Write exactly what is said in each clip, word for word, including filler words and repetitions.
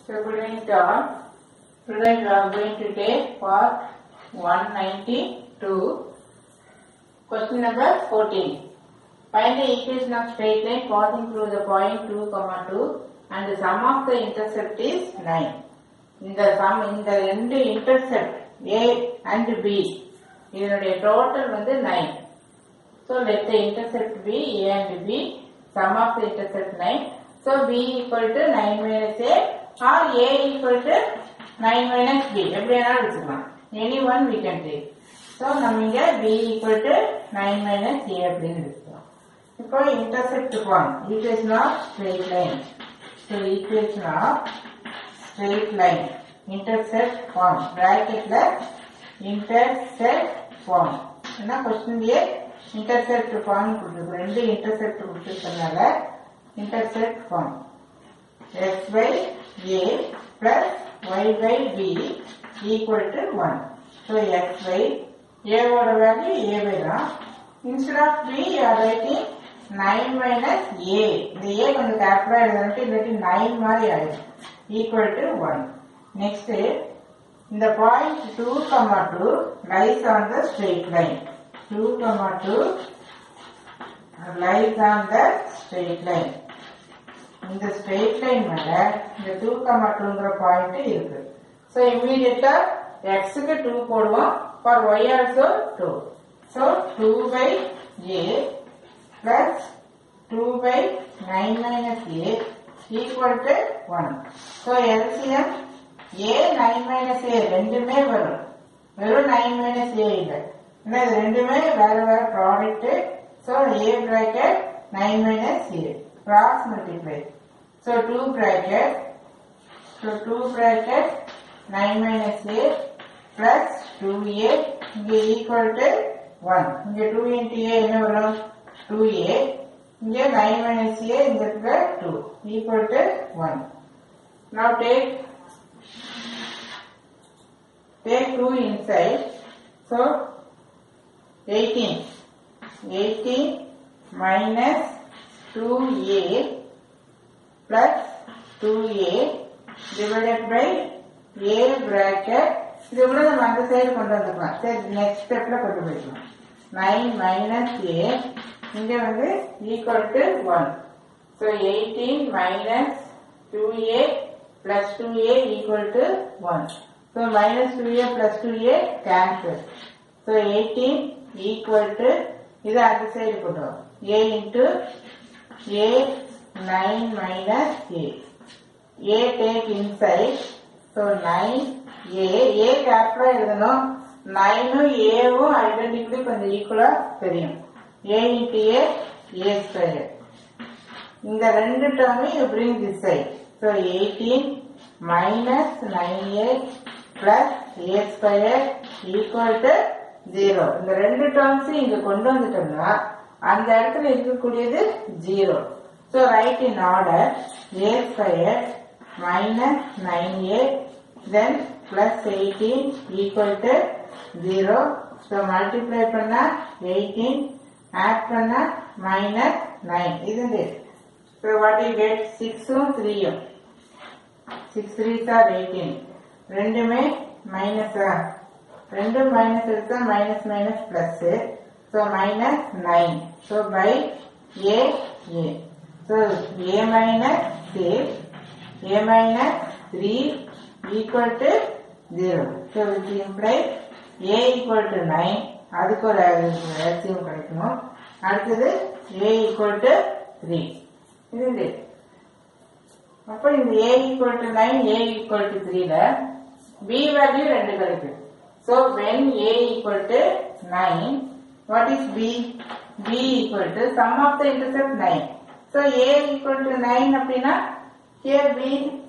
So good evening to all. Today we are going to take part one ninety-two. Question number fourteen. Find the equation of straight line passing through the point two comma two and the sum of the intercept is nine. In the sum in the ரெண்டு intercept A and B இதனுடைய total வந்து nine. So let the intercept be A and B, sum of the intercept nine. So B equal to nine minus A or A equal to nine minus B. Any one we can take. So naminga B equal to nine minus A அப்படின்னு எடுத்துக்கலாம். இப்போ intercept form, equation of straight line. So equation of straight line, intercept form, bracket la intercept form. என்ன question liye intercept form கொடுத்திருக்கோம். ரெண்டு intercept கொடுத்திருக்கனால intercept form. X by A plus Y by B equal to one. So X by A ஓட value A by தான். Instead of B you are writing nine minus A. இந்த A கொஞ்சம் கேப்டா எழுதணும், இல்லாட்டி nine மாதிரி ஆயிடும். Equal to one. Next, இந்த point two comma two lies on the straight line. two comma two lies on the straight line. இந்த straight line மேல இந்த two comma two ங்கற பாயிண்ட் இருக்கு. So immediately x க்கு two போடுவோம், for y also two. So two by A plus two by nine minus A equal to one. So L C M A nine minus A ரெண்டுமே வரும், வெறும் nine minus A இல்லை, ஏன்னா இது ரெண்டுமே வேற வேற product. So A bracket nine minus A cross multiply. So two bracket, so two bracket nine minus A plus two A இங்கே equal to one. இங்கே two into A என்ன வரும்? two A. இங்கே nine minus A இந்த இடத்துல two equal to one. Now take take two inside. So eighteen. eighteen minus two A plus two A divided by A bracket. இது கூட நம்ம அந்த சைடு கொண்டு வந்துக்கலாம். சரி, நெக்ஸ்ட் ஸ்டெப்ல கொண்டு போய்க்கலாம். nine minus A இங்க வந்து equal to one. So eighteen minus two A plus two A equal to one. So minus two A plus two A cancel. So eighteen equal to இது அந்த சைடு கொண்டு வரும். A into A nine minus A. A take inside. So nine A. A கேப்டா எழுதணும். nine A வும் identically கொஞ்சம் ஈக்குவலா தெரியும். A into A, A square. இந்த ரெண்டு டேர்மையும் you bring this side. So eighteen minus nine A plus A square equal to zero. இந்த ரெண்டு டேர்ம்ஸையும் இங்க கொண்டு வந்துட்டோம்னா அந்த இடத்துல இருக்கக்கூடியது zero. So write in order A square minus nine A then plus eighteen equal to zero. So multiply பண்ணா eighteen, add பண்ணா minus nine. Isn't it? So what you get? six um three um. six threes are eighteen. ரெண்டுமே minus ஆ? ரெண்டு minus எடுத்தா minus minus plus. So minus nine. So by A, A. So A minus six, A minus three equal to zero. So which implies A equal to nine. அதுக்கு ஒரு LCM கிடைக்கணும். அடுத்தது A equal to three. Isn't it? அப்போ இந்த A equal to nine, A equal to three ல B value ரெண்டு கிடைக்கும். So when A equal to nine, what is B? B equal to sum of the intercept nine. So A equal to nine அப்படின்னா here B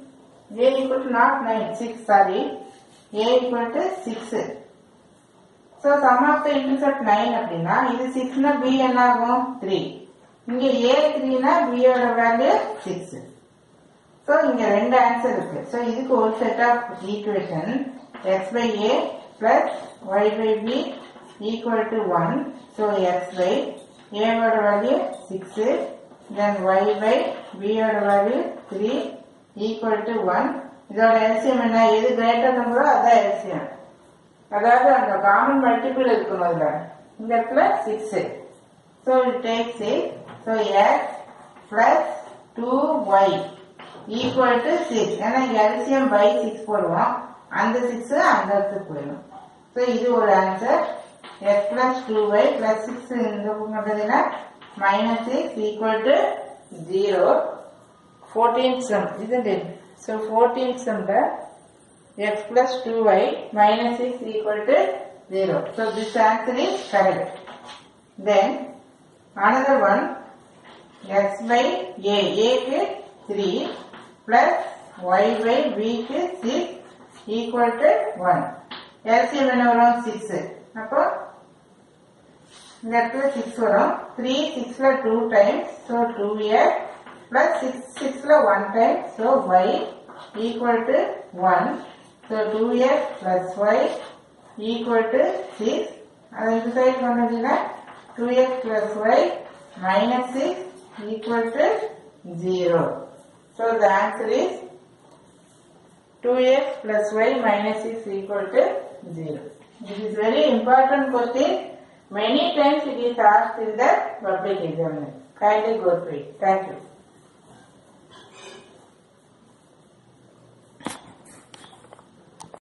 A equal to not nine, six, sorry. A equal to six. So sum of the intercept nine அப்படின்னா இது six னா B என்ன ஆகும்? three. இங்க A three னா B ஓட value six. So இங்க ரெண்டு ஆன்சர் இருக்கு. So இதுக்கு ஒரு set of equation x by A plus y by B equal to one. So x by A ஓட value six, then y by B ஓட value three equal to one. இதோட LCM என்ன? எது greater நம்பரோ அதான் LCM. அதாவது அந்த common multiple இருக்கணும். அதுல இந்த இடத்துல six. So it takes it. So x plus two y equal to six. ஏன்னா எல்சிஎம் பை சிக்ஸ் போடுவோம். அந்த சிக்ஸ் அந்த இடத்துக்கு போயிடும். ஸோ இது ஒரு answer. X plus two y plus six இந்த பண்றதுன்னா minus six equal to zero. fourteenth sum, isn't it? So fourteenth sum the x plus two y minus six equal to zero. So this answer is correct. Then another one, x by a, a is three plus y by b is six equal to one. L C M என்ன வரும்? six. அப்போ இந்த இடத்துல six வரும். three six ல two times, so two x plus six six ல one time, so y equal to one. So two x plus y equal to six. அது இந்த சைடு பண்ணதுன்னா two x plus y minus six equal to zero. So the answer is two x plus y minus six equal to zero. This is very important question. Many times it is asked in the public examination. Kindly go through it. Thank you.